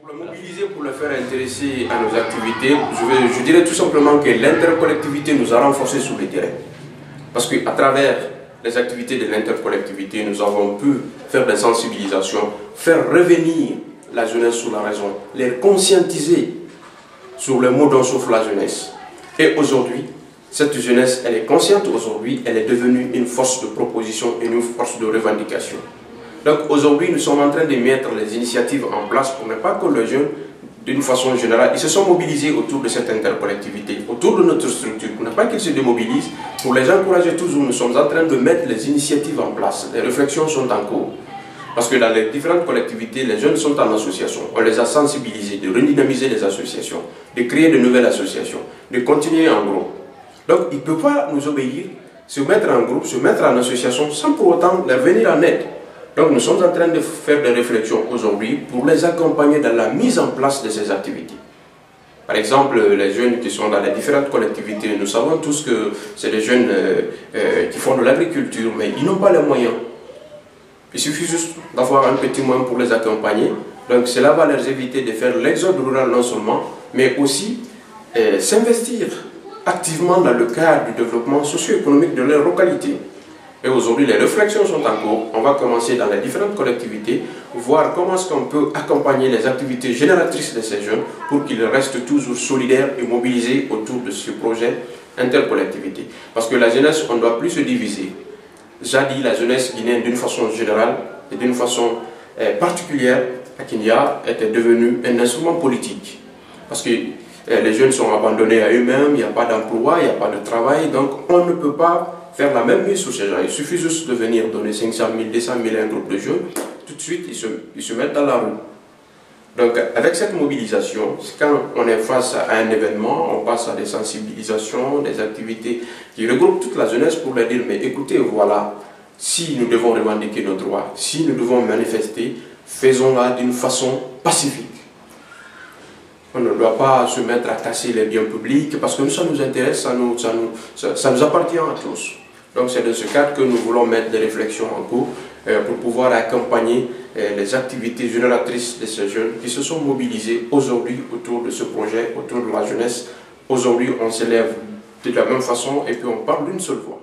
Pour le mobiliser, pour le faire intéresser à nos activités, je dirais tout simplement que l'intercollectivité nous a renforcés sur le terrain. Parce qu'à travers les activités de l'intercollectivité, nous avons pu faire des sensibilisations, faire revenir la jeunesse sur la raison, les conscientiser sur le mot dont souffre la jeunesse. Et aujourd'hui, cette jeunesse, elle est consciente aujourd'hui, elle est devenue une force de proposition et une force de revendication. Donc aujourd'hui, nous sommes en train de mettre les initiatives en place pour ne pas que les jeunes, d'une façon générale, ils se sont mobilisés autour de cette intercollectivité, autour de notre structure, pour ne pas qu'ils se démobilisent, pour les encourager toujours. Nous sommes en train de mettre les initiatives en place, les réflexions sont en cours. Parce que dans les différentes collectivités, les jeunes sont en association, on les a sensibilisés, de redynamiser les associations, de créer de nouvelles associations, de continuer en groupe. Donc ils ne peuvent pas nous obéir, se mettre en groupe, se mettre en association, sans pour autant leur venir en aide. Donc nous sommes en train de faire des réflexions aujourd'hui pour les accompagner dans la mise en place de ces activités. Par exemple, les jeunes qui sont dans les différentes collectivités, nous savons tous que c'est des jeunes qui font de l'agriculture, mais ils n'ont pas les moyens. Il suffit juste d'avoir un petit moyen pour les accompagner. Donc cela va leur éviter de faire l'exode rural non seulement, mais aussi s'investir activement dans le cadre du développement socio-économique de leur localité. Et aujourd'hui, les réflexions sont en cours. On va commencer dans les différentes collectivités, voir comment est-ce qu'on peut accompagner les activités génératrices de ces jeunes pour qu'ils restent toujours solidaires et mobilisés autour de ce projet intercollectivité. Parce que la jeunesse, on ne doit plus se diviser. Jadis, la jeunesse guinéenne, d'une façon générale et d'une façon particulière, à Kenya, était devenue un instrument politique. Parce que les jeunes sont abandonnés à eux-mêmes, il n'y a pas d'emploi, il n'y a pas de travail, donc on ne peut pas faire la même mise sur ces gens. Il suffit juste de venir donner 500 000, 200 000 à un groupe de jeunes, tout de suite ils se mettent dans la rue. Donc avec cette mobilisation, quand on est face à un événement, on passe à des sensibilisations, des activités qui regroupent toute la jeunesse pour leur dire, mais écoutez, voilà, si nous devons revendiquer nos droits, si nous devons manifester, faisons-la d'une façon pacifique. On ne doit pas se mettre à casser les biens publics parce que ça nous intéresse, ça nous appartient à tous. Donc c'est dans ce cadre que nous voulons mettre des réflexions en cours pour pouvoir accompagner les activités génératrices de ces jeunes qui se sont mobilisés aujourd'hui autour de ce projet, autour de la jeunesse. Aujourd'hui, on s'élève de la même façon et puis on parle d'une seule voix.